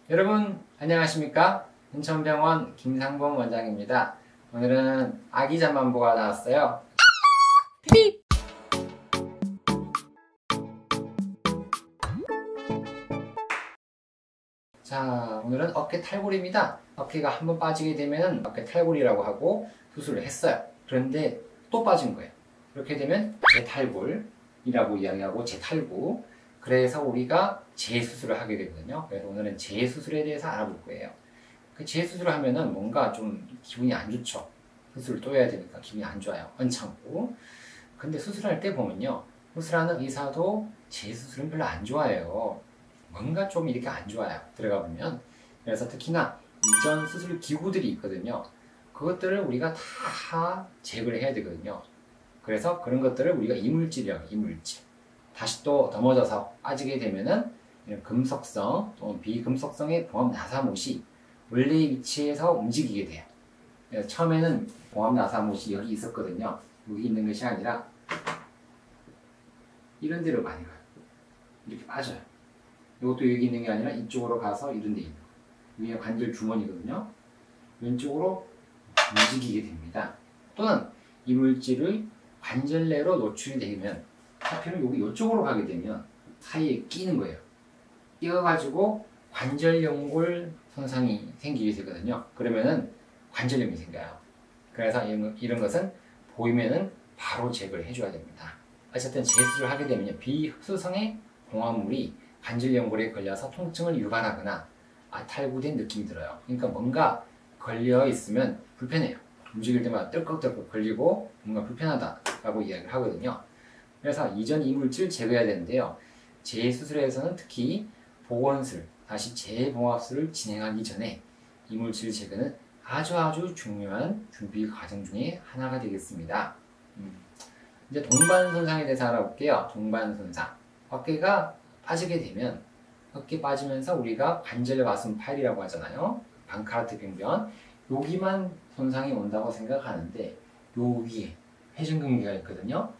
여러분 안녕하십니까? 인천병원 김상범 원장입니다. 오늘은 아기 잠만보가 나왔어요. 자, 오늘은 어깨 탈골입니다. 어깨가 한번 빠지게 되면 어깨 탈골이라고 하고 수술을 했어요. 그런데 또 빠진 거예요. 이렇게 되면 재탈골이라고 이야기하고 재탈구. 그래서 우리가 재수술을 하게 되거든요. 그래서 오늘은 재수술에 대해서 알아볼 거예요. 그 재수술을 하면은 뭔가 좀 기분이 안 좋죠. 수술을 또 해야 되니까 기분이 안 좋아요. 언짢고. 근데 수술할 때 보면요, 수술하는 의사도 재수술은 별로 안 좋아해요. 뭔가 좀 이렇게 안 좋아요, 들어가 보면. 그래서 특히나 이전 수술 기구들이 있거든요. 그것들을 우리가 다 제거를 해야 되거든요. 그래서 그런 것들을 우리가 이물질이라고 해요. 이물질. 다시 또 넘어져서 빠지게 되면은 이런 금속성 또는 비금속성의 봉합 나사못이 원래의 위치에서 움직이게 돼요. 그래서 처음에는 봉합 나사못이 여기 있었거든요. 여기 있는 것이 아니라 이런 데로 많이 가요. 이렇게 빠져요. 이것도 여기 있는 게 아니라 이쪽으로 가서 이런 데 있는 거예요. 여기가 관절 주머니거든요. 왼쪽으로 움직이게 됩니다. 또는 이물질을 관절 내로 노출이 되면 하필은 여기 이쪽으로 가게 되면 사이에 끼는 거예요. 끼어가지고 관절연골 손상이 생기게 되거든요. 그러면은 관절염이 생겨요. 그래서 이런 것은 보이면은 바로 제거를 해줘야 됩니다. 어쨌든 재수술을 하게 되면 비흡수성의 봉합물이 관절연골에 걸려서 통증을 유발하거나 탈구된 느낌이 들어요. 그러니까 뭔가 걸려 있으면 불편해요. 움직일 때마다 떨컥떨컥 걸리고 뭔가 불편하다라고 이야기를 하거든요. 그래서 이전 이물질 제거해야 되는데요. 재수술에서는 특히 보건술, 다시 재봉합술을 진행하기 전에 이물질 제거는 아주 중요한 준비 과정 중에 하나가 되겠습니다. 이제 동반 손상에 대해서 알아볼게요. 동반 손상. 어깨가 빠지게 되면 어깨 빠지면서 우리가 관절 가슴 파열이라고 하잖아요. 방카르트 병변. 여기만 손상이 온다고 생각하는데 요 위에 회전근개가 있거든요.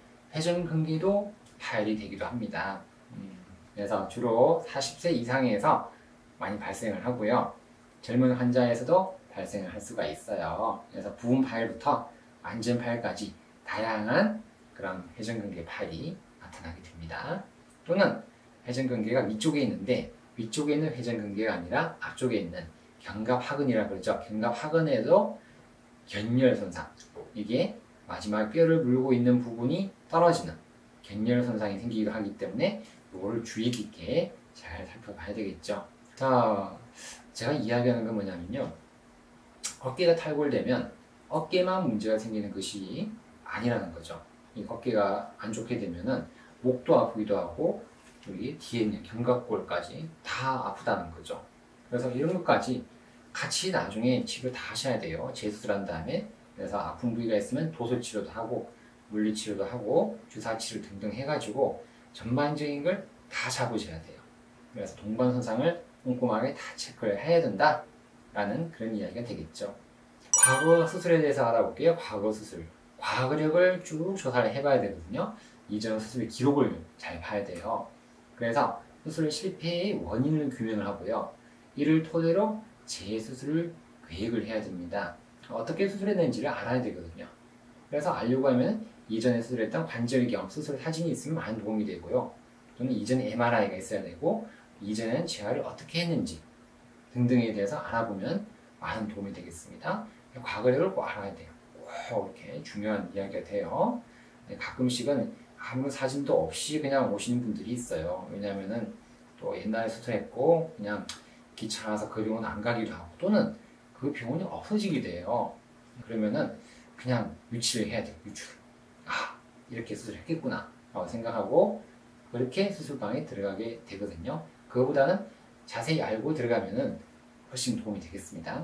회전근개도 파열이 되기도 합니다. 그래서 주로 40세 이상에서 많이 발생을 하고요. 젊은 환자에서도 발생을 할 수가 있어요. 그래서 부분 파열부터 완전 파열까지 다양한 그런 회전근개 파열이 나타나게 됩니다. 또는 회전근개가 위쪽에 있는데 위쪽에 있는 회전근개가 아니라 앞쪽에 있는 견갑하근이라고 그러죠. 견갑하근에도 견열 손상, 이게 마지막 뼈를 물고 있는 부분이 떨어지는 견열 손상이 생기기도 하기 때문에 이거를 주의 깊게 잘 살펴봐야 되겠죠. 자, 제가 이야기하는 건 뭐냐면요, 어깨가 탈골되면 어깨만 문제가 생기는 것이 아니라는 거죠. 이 어깨가 안 좋게 되면은 목도 아프기도 하고 여기 뒤에 있는 견갑골까지 다 아프다는 거죠. 그래서 이런 것까지 같이 나중에 치료 다 하셔야 돼요. 재수술한 다음에. 그래서 아픈 부위가 있으면 도수치료도 하고 물리치료도 하고 주사치료 등등 해가지고 전반적인 걸 다 잡으셔야 돼요. 그래서 동반손상을 꼼꼼하게 다 체크를 해야 된다 라는 그런 이야기가 되겠죠. 과거 수술에 대해서 알아볼게요. 과거 수술. 과거력을 쭉 조사를 해봐야 되거든요. 이전 수술 기록을 잘 봐야 돼요. 그래서 수술 실패의 원인을 규명을 하고요. 이를 토대로 재수술을 계획을 해야 됩니다. 어떻게 수술했는지를 알아야 되거든요. 그래서 알려고 하면 이전에 수술했던 관절경 수술 사진이 있으면 많은 도움이 되고요. 또는 이전에 MRI가 있어야 되고 이전에는 재활을 어떻게 했는지 등등에 대해서 알아보면 많은 도움이 되겠습니다. 과거력을 꼭 알아야 돼요. 꼭 이렇게 중요한 이야기가 돼요. 가끔씩은 아무 사진도 없이 그냥 오시는 분들이 있어요. 왜냐면은 또 옛날에 수술했고 그냥 귀찮아서 그 병원 안 가기도 하고 또는 그 병원이 없어지게 돼요. 그러면은 그냥 유치를 해야 돼요. 유출. 이렇게 수술했겠구나 라고 생각하고 그렇게 수술방에 들어가게 되거든요. 그거보다는 자세히 알고 들어가면은 훨씬 도움이 되겠습니다.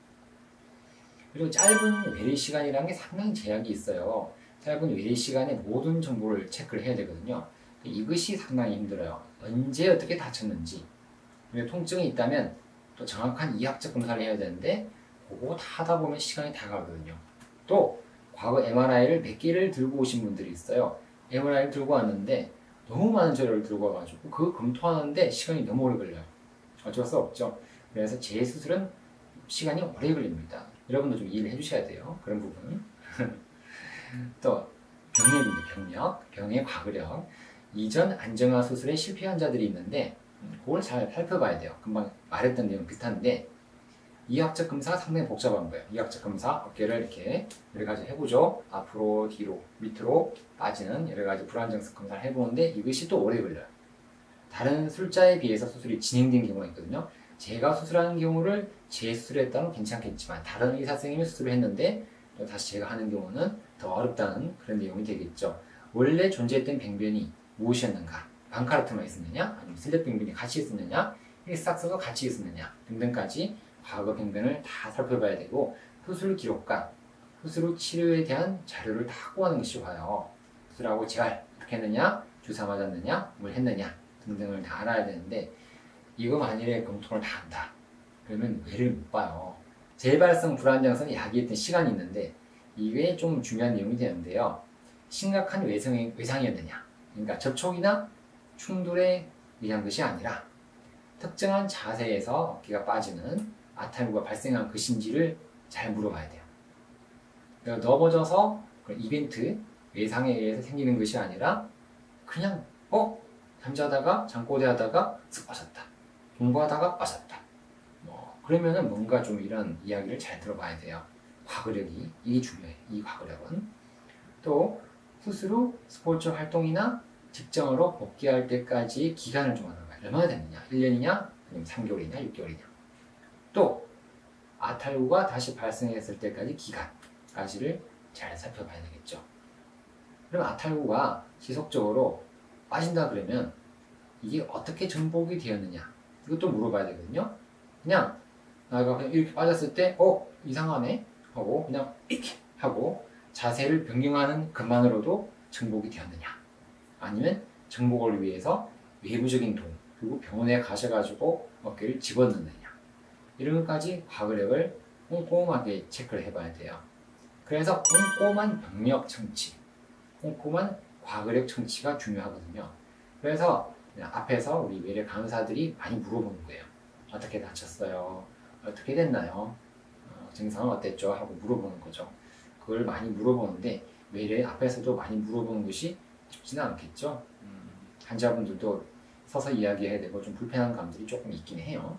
그리고 짧은 외래 시간이라는 게 상당히 제약이 있어요. 짧은 외래 시간에 모든 정보를 체크를 해야 되거든요. 이것이 상당히 힘들어요. 언제 어떻게 다쳤는지, 그리고 통증이 있다면 또 정확한 이학적 검사를 해야 되는데 그거 다 하다 보면 시간이 다 가거든요. 또 과거 MRI를 몇 개를 들고 오신 분들이 있어요. MRI를 들고 왔는데 너무 많은 자료를 들고 와가지고 그거 검토하는데 시간이 너무 오래 걸려요. 어쩔 수 없죠. 그래서 재수술은 시간이 오래 걸립니다. 여러분도 좀 이해를 해주셔야 돼요. 그런 부분. 또 병력입니다. 병의 과거력. 이전 안정화 수술에 실패한 자들이 있는데 그걸 잘 살펴봐야 돼요. 금방 말했던 내용 비슷한데 이학적 검사가 상당히 복잡한 거예요. 이학적 검사, 어깨를 이렇게 여러 가지 해보죠. 앞으로, 뒤로, 밑으로 빠지는 여러 가지 불안정성 검사를 해보는데 이것이 또 오래 걸려요. 다른 술자에 비해서 수술이 진행된 경우가 있거든요. 제가 수술하는 경우를 재수술했다면 괜찮겠지만 다른 의사 선생님이 수술을 했는데 또 다시 제가 하는 경우는 더 어렵다는 그런 내용이 되겠죠. 원래 존재했던 병변이 무엇이었는가? 방카르트만 있었느냐? 아니면 슬랩 병변이 같이 있었느냐? 힐삭스가 같이 있었느냐? 등등까지 과거 병변을 다 살펴봐야 되고 수술 기록과 수술 후 치료에 대한 자료를 다 구하는 것이 좋아요. 수술하고 재활 어떻게 했느냐? 주사 맞았느냐? 뭘 했느냐? 등등을 다 알아야 되는데 이거 만일에 검통을 다 한다. 그러면 뇌를 못 봐요. 재발성 불안정성 야기했던 시간이 있는데 이게 좀 중요한 내용이 되는데요. 심각한 외상이었느냐? 그러니까 접촉이나 충돌에 의한 것이 아니라 특정한 자세에서 어깨가 빠지는 아탈구가 발생한 것인지를 잘 물어봐야 돼요. 그러니까 넘어져서 이벤트, 외상에 의해서 생기는 것이 아니라 그냥 잠자다가 잠꼬대 하다가 쓱 빠졌다. 공부하다가 빠졌다. 그러면은 뭔가 좀 이런 이야기를 잘 들어봐야 돼요. 과거력이 이게 중요해요. 이 과거력은 또 수술 후 스포츠 활동이나 직장으로 복귀할 때까지 기간을 좀 알아봐요. 얼마나 됐느냐? 1년이냐? 아니면 3개월이냐? 6개월이냐? 또 아탈구가 다시 발생했을 때까지 기간까지를 잘 살펴봐야 되겠죠. 그럼 아탈구가 지속적으로 빠진다 그러면 이게 어떻게 정복이 되었느냐? 이것도 물어봐야 되거든요. 그냥 이렇게 빠졌을 때 이상하네 하고 그냥 이렇게 하고 자세를 변경하는 것만으로도 정복이 되었느냐? 아니면 정복을 위해서 외부적인 도움 그리고 병원에 가셔가지고 어깨를 집어넣느냐? 이런 것까지 과거력을 꼼꼼하게 체크를 해봐야 돼요. 그래서 꼼꼼한 병력 청취, 꼼꼼한 과거력 청취가 중요하거든요. 그래서 앞에서 우리 외래 간호사들이 많이 물어보는 거예요. 어떻게 다쳤어요? 어떻게 됐나요? 증상은 어땠죠? 하고 물어보는 거죠. 그걸 많이 물어보는데 외래 앞에서도 많이 물어보는 것이 쉽지는 않겠죠. 환자분들도 서서 이야기해야 되고 좀 불편한 감들이 조금 있긴 해요.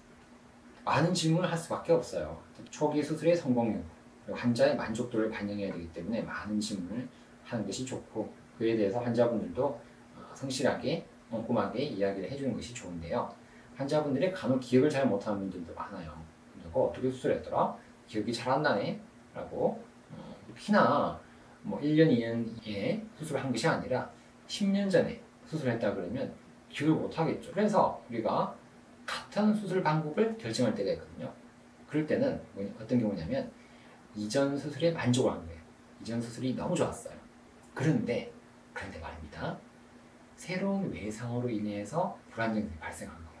많은 질문을 할 수밖에 없어요. 초기 수술의 성공 여부, 그리고 환자의 만족도를 반영해야 되기 때문에 많은 질문을 하는 것이 좋고 그에 대해서 환자분들도 성실하게 꼼꼼하게 이야기를 해주는 것이 좋은데요. 환자분들이 간혹 기억을 잘 못하는 분들도 많아요. 그거 어떻게 수술했더라? 기억이 잘 안 나네? 라고 혹시나 1년, 2년에 수술을 한 것이 아니라 10년 전에 수술했다 그러면 기억을 못 하겠죠. 그래서 우리가 같은 수술 방법을 결정할 때가 있거든요. 그럴 때는 어떤 경우냐면 이전 수술에 만족을 한 거예요. 이전 수술이 너무 좋았어요. 그런데 말입니다. 새로운 외상으로 인해서 불안정성이 발생한 거예요.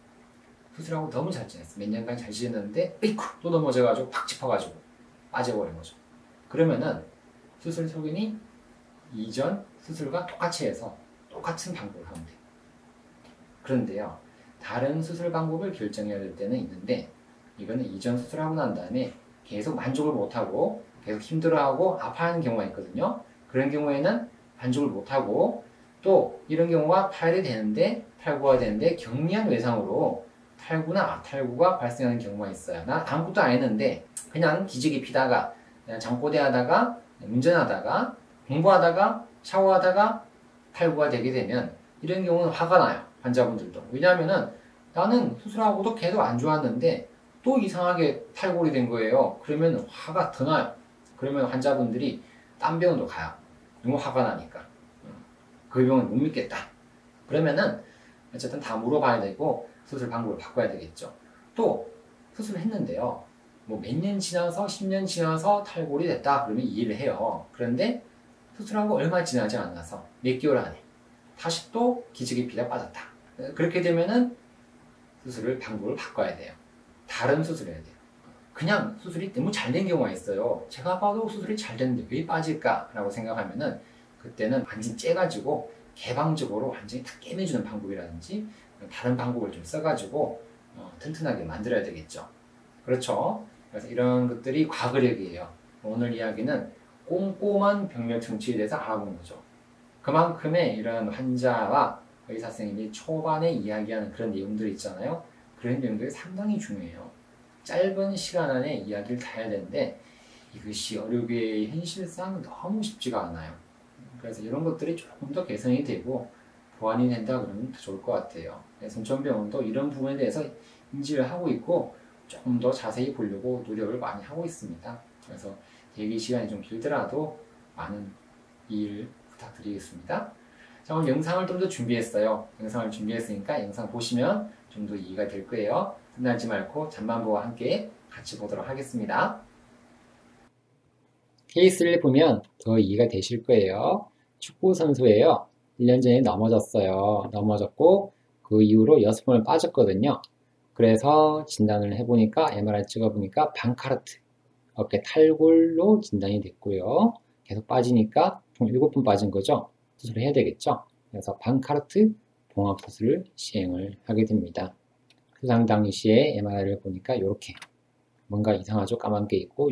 수술하고 너무 잘 지냈어. 몇 년간 잘 지냈는데 또 넘어져가지고 팍 짚어가지고 빠져버린 거죠. 그러면은 수술 소견이 이전 수술과 똑같이 해서 똑같은 방법을 하면 돼요. 그런데요, 다른 수술 방법을 결정해야 될 때는 있는데 이거는 이전 수술하고 난 다음에 계속 만족을 못하고 계속 힘들어하고 아파하는 경우가 있거든요. 그런 경우에는 만족을 못하고 또 이런 경우가 탈구가 되는데 경미한 외상으로 탈구나 아탈구가 발생하는 경우가 있어요. 나 아무것도 안 했는데 그냥 기저귀 피다가 그냥 잠꼬대 하다가 운전하다가 공부하다가 샤워하다가 탈구가 되게 되면 이런 경우는 화가 나요. 환자분들도. 왜냐하면은 나는 수술하고도 계속 안 좋았는데 또 이상하게 탈골이 된 거예요. 그러면 화가 더 나요. 그러면 환자분들이 딴 병원도 가요. 너무 화가 나니까. 그 병원 못 믿겠다. 그러면은 어쨌든 다 물어봐야 되고 수술 방법을 바꿔야 되겠죠. 또 수술을 했는데요. 몇 년 지나서 10년 지나서 탈골이 됐다. 그러면 이해를 해요. 그런데 수술하고 얼마 지나지 않아서 몇 개월 안에 다시 또 기저귀 피다 빠졌다. 그렇게 되면은 수술을 방법을 바꿔야 돼요. 다른 수술을 해야 돼요. 그냥 수술이 너무 잘 된 경우가 있어요. 제가 봐도 수술이 잘 됐는데 왜 빠질까? 라고 생각하면은 그때는 완전히 째가지고 개방적으로 완전히 다 깨매주는 방법이라든지 다른 방법을 좀 써가지고 튼튼하게 만들어야 되겠죠. 그렇죠. 그래서 이런 것들이 과거력이에요. 오늘 이야기는 꼼꼼한 병력 정치에 대해서 알아본 거죠. 그만큼의 이런 환자와 의사 선생님이 초반에 이야기하는 그런 내용들 있잖아요. 그런 내용들이 상당히 중요해요. 짧은 시간 안에 이야기를 다 해야 되는데 이것이 의료계의 현실상 너무 쉽지가 않아요. 그래서 이런 것들이 조금 더 개선이 되고 보완이 된다 그러면 더 좋을 것 같아요. 순천병원도 이런 부분에 대해서 인지를 하고 있고 조금 더 자세히 보려고 노력을 많이 하고 있습니다. 그래서 대기 시간이 좀 길더라도 많은 이해를 부탁드리겠습니다. 자, 오늘 영상을 좀 더 준비했어요. 영상을 준비했으니까 영상 보시면 좀 더 이해가 될 거예요. 끝나지 말고 잠만보와 함께 같이 보도록 하겠습니다. 케이스를 보면 더 이해가 되실 거예요. 축구 선수예요. 1년 전에 넘어졌어요. 넘어졌고 그 이후로 6번을 빠졌거든요. 그래서 진단을 해보니까 MRI 찍어보니까 방카르트, 어깨 탈골로 진단이 됐고요. 계속 빠지니까 총 7번 빠진 거죠. 수술을 해야 되겠죠. 그래서 방카르트 봉합수술을 시행을 하게 됩니다. 수상 당시에 MRI를 보니까 이렇게 뭔가 이상하죠. 까만 게 있고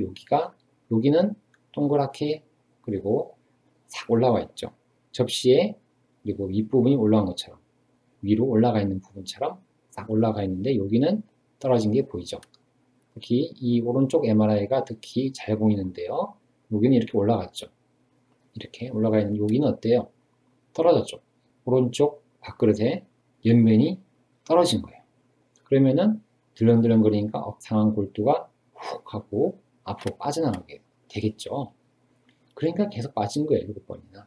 여기는 동그랗게 그리고 싹 올라와 있죠. 접시에 그리고 윗부분이 올라온 것처럼 위로 올라가 있는 부분처럼 싹 올라가 있는데 여기는 떨어진 게 보이죠. 특히 이 오른쪽 MRI가 특히 잘 보이는데요. 여기는 이렇게 올라갔죠. 이렇게 올라가 있는 여기는 어때요? 떨어졌죠. 오른쪽 밥그릇에 옆면이 떨어진 거예요. 그러면은 들렁들렁거리니까 상완 골두가 훅 하고 앞으로 빠져나가게 되겠죠. 그러니까 계속 빠진 거예요. 7번이나.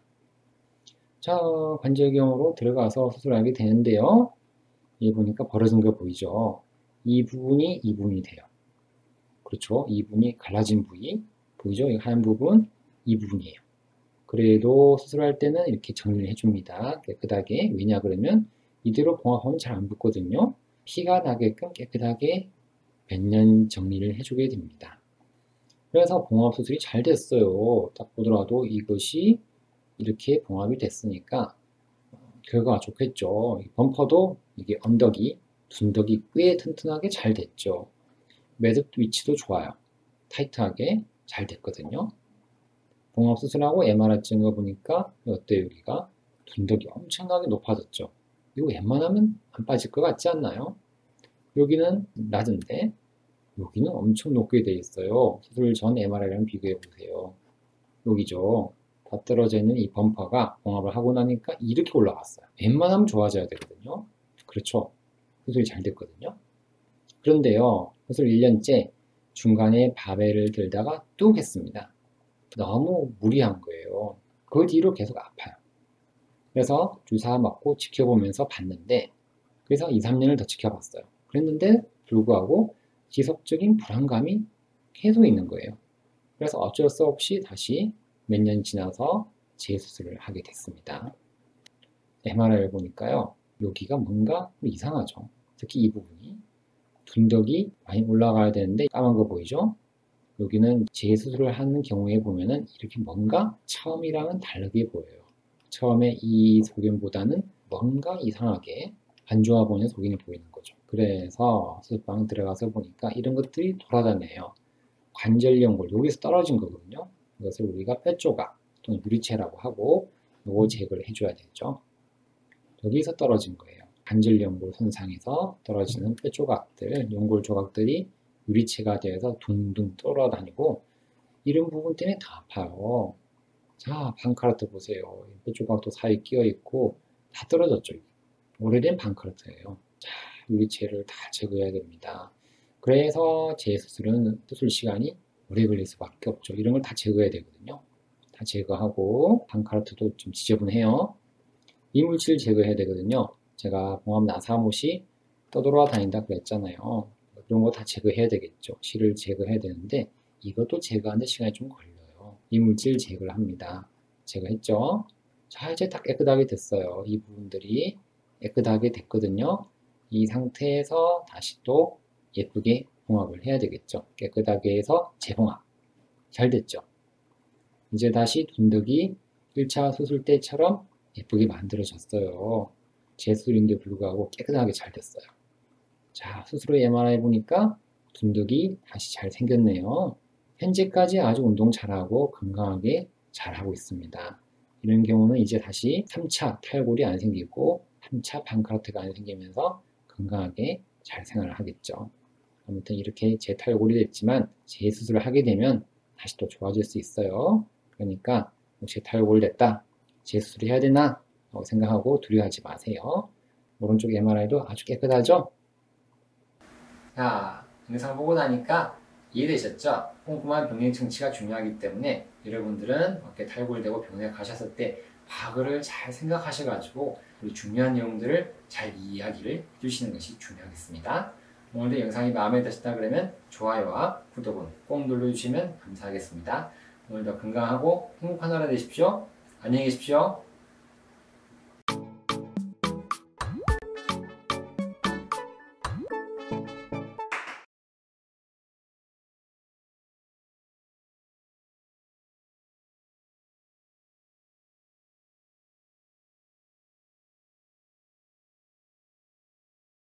자, 관절경으로 들어가서 수술하게 되는데요. 여기 보니까 벌어진 거 보이죠? 이 부분이 돼요. 그렇죠? 이 부분이 갈라진 부위 보이죠? 이 하얀 부분, 이 부분이에요. 그래도 수술할 때는 이렇게 정리를 해줍니다. 깨끗하게. 왜냐 그러면 이대로 봉합하면 잘 안 붙거든요. 피가 나게끔 깨끗하게 몇 년 정리를 해주게 됩니다. 그래서 봉합 수술이 잘 됐어요. 딱 보더라도 이것이 이렇게 봉합이 됐으니까 결과가 좋겠죠. 범퍼도 이게 언덕이 둔덕이 꽤 튼튼하게 잘 됐죠. 매듭 위치도 좋아요. 타이트하게 잘 됐거든요. 봉합 수술하고 MRI 찍어 보니까 어때요? 여기가 둔덕이 엄청나게 높아졌죠. 이거 웬만하면 안 빠질 것 같지 않나요? 여기는 낮은데 여기는 엄청 높게 돼 있어요. 수술 전 MRI랑 비교해 보세요. 여기죠. 다 떨어져 있는 이 범퍼가 봉합을 하고 나니까 이렇게 올라갔어요. 웬만하면 좋아져야 되거든요. 그렇죠. 수술이 잘 됐거든요. 그런데요, 수술 1년째 중간에 바벨을 들다가 뚝 했습니다. 너무 무리한 거예요. 그 뒤로 계속 아파요. 그래서 주사 맞고 지켜보면서 봤는데, 그래서 2, 3년을 더 지켜봤어요. 그랬는데 불구하고 지속적인 불안감이 계속 있는 거예요. 그래서 어쩔 수 없이 다시 몇 년 지나서 재수술을 하게 됐습니다. MRI를 보니까요, 여기가 뭔가 이상하죠. 특히 이 부분이 둔덕이 많이 올라가야 되는데 까만 거 보이죠? 여기는 재수술을 하는 경우에 보면은 이렇게 뭔가 처음이랑은 다르게 보여요. 처음에 이 소견보다는 뭔가 이상하게 안 좋아 보이는 소견이 보이는 거죠. 그래서 수술방 들어가서 보니까 이런 것들이 돌아다녀요. 관절 연골, 여기서 떨어진 거거든요. 이것을 우리가 뼈조각 또는 유리체라고 하고 요거 제거를 해줘야 되죠. 여기서 떨어진 거예요. 관절 연골 손상에서 떨어지는 뼈조각들, 연골 조각들이 유리체가 되어서 둥둥 돌아다니고 이런 부분 때문에 다 아파요. 자, 방카르트 보세요. 뼈조각도 사이에 끼어 있고 다 떨어졌죠. 오래된 방카르트예요. 자, 유리체를 다 제거해야 됩니다. 그래서 재수술은 수술 시간이 오래 걸릴 수밖에 없죠. 이런 걸 다 제거해야 되거든요. 다 제거하고 방카르트도 좀 지저분해요. 이물질 제거해야 되거든요. 제가 봉합 나사못이 떠돌아다닌다 그랬잖아요. 그런 거 다 제거해야 되겠죠. 실을 제거해야 되는데 이것도 제거하는데 시간이 좀 걸려요. 이물질 제거를 합니다. 제거했죠. 자, 이제 다 깨끗하게 됐어요. 이 부분들이 깨끗하게 됐거든요. 이 상태에서 다시 또 예쁘게 봉합을 해야 되겠죠. 깨끗하게 해서 재봉합. 잘 됐죠. 이제 다시 둔덕이 1차 수술 때처럼 예쁘게 만들어졌어요. 재수술인데 불구하고 깨끗하게 잘 됐어요. 자, 수술 후 MRI 보니까 둔득이 다시 잘 생겼네요. 현재까지 아주 운동 잘하고 건강하게 잘하고 있습니다. 이런 경우는 이제 다시 3차 탈골이 안 생기고 3차 판크라트가 안 생기면서 건강하게 잘 생활을 하겠죠. 아무튼 이렇게 재탈골이 됐지만 재수술을 하게 되면 다시 또 좋아질 수 있어요. 그러니까 재탈골 됐다, 재수술을 해야 되나 라고 생각하고 두려워하지 마세요. 오른쪽 MRI도 아주 깨끗하죠? 자, 영상 보고 나니까 이해되셨죠? 꼼꼼한 병리 청취가 중요하기 때문에 여러분들은 어깨 탈골되고 병원에 가셨을 때 과거를 잘 생각하셔가지고 우리 중요한 내용들을 잘 이야기를 해주시는 것이 중요하겠습니다. 오늘도 영상이 마음에 드셨다 그러면 좋아요와 구독은 꼭 눌러주시면 감사하겠습니다. 오늘도 건강하고 행복한 하루 되십시오. 안녕히 계십시오.